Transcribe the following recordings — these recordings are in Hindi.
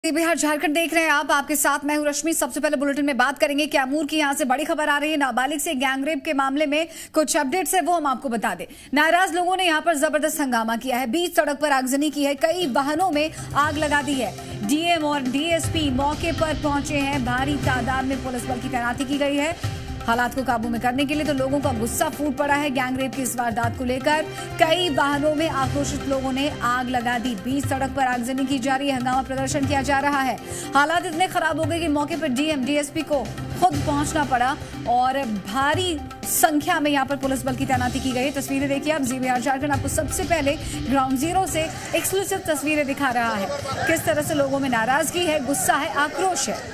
बिहार झारखंड देख रहे हैं आप। आपके साथ मैं हूं रश्मि। सबसे पहले बुलेटिन में बात करेंगे कैमूर की। यहां से बड़ी खबर आ रही है, नाबालिग से गैंगरेप के मामले में कुछ अपडेट्स है वो हम आपको बता दें। नाराज लोगों ने यहां पर जबरदस्त हंगामा किया है, बीच सड़क पर आगजनी की है, कई वाहनों में आग लगा दी है। डीएम और डीएसपी मौके पर पहुंचे हैं, भारी तादाद में पुलिस बल की तैनाती की गई है हालात को काबू में करने के लिए। तो लोगों का गुस्सा फूट पड़ा है गैंगरेप की इस वारदात को लेकर। कई वाहनों में आक्रोशित लोगों ने आग लगा दी, बीच सड़क पर आगजनी की जा रही है, हंगामा प्रदर्शन किया जा रहा है। हालात इतने खराब हो गए कि मौके पर डीएम डीएसपी को खुद पहुंचना पड़ा और भारी संख्या में यहां पर पुलिस बल की तैनाती की गई। तस्वीरें देखिए आप। बिहार झारखंड आपको सबसे पहले ग्राउंड जीरो से एक्सक्लूसिव तस्वीरें दिखा रहा है, किस तरह से लोगों में नाराजगी है, गुस्सा है, आक्रोश है।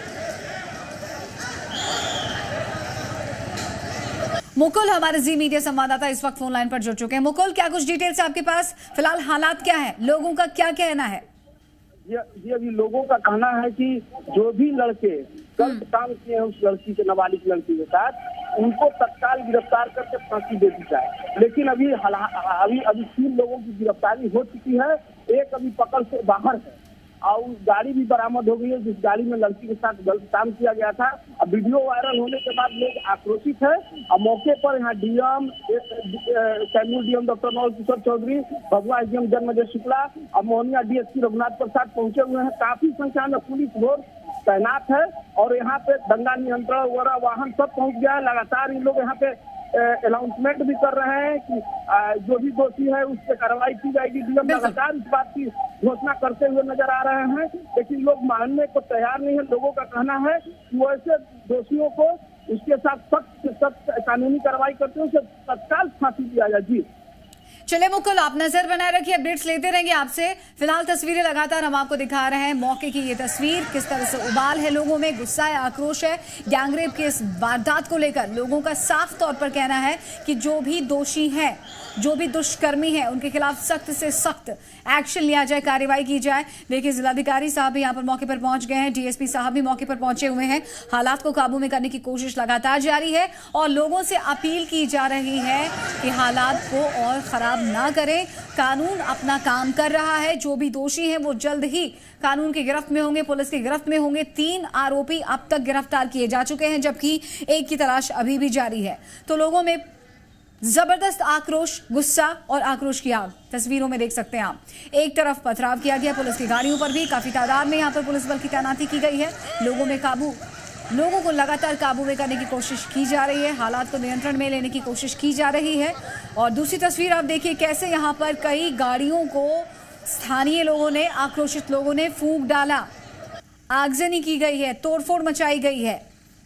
मुकुल हमारे जी मीडिया संवाददाता इस वक्त फोन लाइन पर जुड़ चुके हैं। मुकुल, क्या कुछ डिटेल्स आपके पास? फिलहाल हालात क्या है, लोगों का क्या कहना है? जी अभी लोगों का कहना है कि जो भी लड़के गलत काम किए हैं उस लड़की के, नाबालिग लड़की के साथ, उनको तत्काल गिरफ्तार करके फांसी दे दी जाए। लेकिन अभी 3 लोगों की गिरफ्तारी हो चुकी है, एक अभी पकड़ से बाहर है और गाड़ी भी बरामद हो गई है जिस गाड़ी में लड़की के साथ गलत काम किया गया था। अब वीडियो वायरल होने के बाद लोग आक्रोशित है और मौके पर यहाँ DM Kaimur DM doctor Naval Kishore Chaudhary, भगवा एसडीएम जन्मजय शुक्ला और मोहनिया डीएसपी रघुनाथ प्रसाद पहुंचे हुए हैं। काफी संख्या में पुलिस फोर्स तैनात है और यहाँ पे दंगा नियंत्रण वगैरह वाहन सब पहुंच गया है। लगातार इन लोग यहाँ पे अनाउंसमेंट भी कर रहे हैं कि जो भी दोषी है उस पर कार्रवाई की जाएगी। डीएम लगातार इस बात की घोषणा करते हुए नजर आ रहे हैं, लेकिन लोग मानने को तैयार नहीं है। लोगों का कहना है कि वो ऐसे दोषियों को उसके साथ सख्त से सख्त कानूनी कार्रवाई करते हैं, उसे तत्काल फांसी दिया जाए। जी चले मुकुल, आप नजर बनाए रखिए, अपडेट्स लेते रहेंगे आपसे। फिलहाल तस्वीरें लगातार हम आपको दिखा रहे हैं। मौके की ये तस्वीर, किस तरह से उबाल है लोगों में, गुस्सा है, आक्रोश है गैंगरेप के इस वारदात को लेकर। लोगों का साफ तौर पर कहना है कि जो भी दोषी हैं, जो भी दुष्कर्मी है, उनके खिलाफ सख्त से सख्त एक्शन लिया जाए, कार्रवाई की जाए। देखिए जिलाधिकारी साहब भी यहाँ पर मौके पर पहुंच गए हैं, डीएसपी साहब भी मौके पर पहुंचे हुए हैं। हालात को काबू में करने की कोशिश लगातार जारी है और लोगों से अपील की जा रही है कि हालात को और खराब ना करें। कानून अपना काम कर रहा है, जो भी दोषी हैं वो जल्द ही कानून की गिरफ्त में होंगे, पुलिस की गिरफ्त में होंगे। 3 आरोपी अब तक गिरफ्तार किए जा चुके हैं, जबकि एक की तलाश अभी भी जारी है। तो लोगों में जबरदस्त आक्रोश, गुस्सा और आक्रोश की आग तस्वीरों में देख सकते हैं आप। एक तरफ पथराव किया गया पुलिस की गाड़ियों पर भी, काफी तादाद में यहाँ पर पुलिस बल की तैनाती की गई है। लोगों को लगातार काबू में करने की कोशिश की जा रही है, हालात को नियंत्रण में लेने की कोशिश की जा रही है। और दूसरी तस्वीर आप देखिए कैसे यहाँ पर कई गाड़ियों को स्थानीय लोगों ने, आक्रोशित लोगों ने फूंक डाला, आगजनी की गई है, तोड़फोड़ मचाई गई है,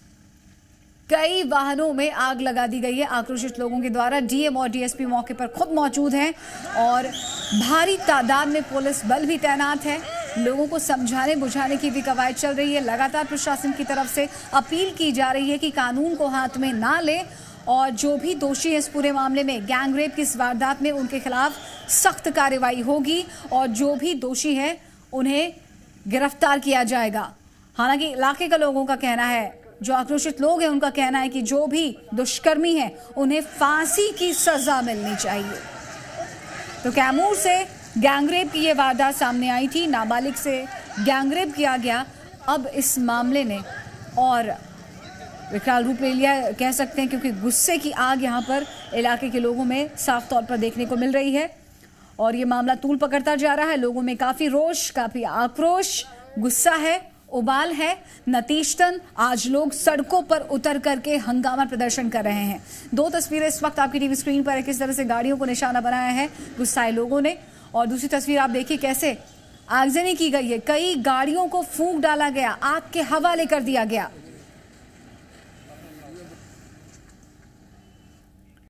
कई वाहनों में आग लगा दी गई है आक्रोशित लोगों के द्वारा। डीएम और डीएसपी मौके पर खुद मौजूद हैं और भारी तादाद में पुलिस बल भी तैनात है। लोगों को समझाने बुझाने की भी कवायद चल रही है। लगातार प्रशासन की तरफ से अपील की जा रही है कि कानून को हाथ में ना ले और जो भी दोषी है इस पूरे मामले में, गैंगरेप की इस वारदात में, उनके खिलाफ सख्त कार्रवाई होगी और जो भी दोषी है उन्हें गिरफ्तार किया जाएगा। हालांकि इलाके का लोगों का कहना है, जो आक्रोशित लोग हैं उनका कहना है कि जो भी दुष्कर्मी है उन्हें फांसी की सजा मिलनी चाहिए। तो कैमूर से गैंगरेप की ये वारदात सामने आई थी, नाबालिग से गैंगरेप किया गया। अब इस मामले ने और विकराल रूप ले लिया कह सकते हैं, क्योंकि गुस्से की आग यहाँ पर इलाके के लोगों में साफ तौर पर देखने को मिल रही है और ये मामला तूल पकड़ता जा रहा है। लोगों में काफी रोष, काफी आक्रोश, गुस्सा है, उबाल है, नतीजतन आज लोग सड़कों पर उतर करके हंगामा प्रदर्शन कर रहे हैं। 2 तस्वीरें इस वक्त आपकी टीवी स्क्रीन पर है, किस तरह से गाड़ियों को निशाना बनाया है गुस्साए लोगों ने। और दूसरी तस्वीर आप देखिए कैसे आगजनी की गई है, कई गाड़ियों को फूंक डाला गया, आग के हवाले कर दिया गया।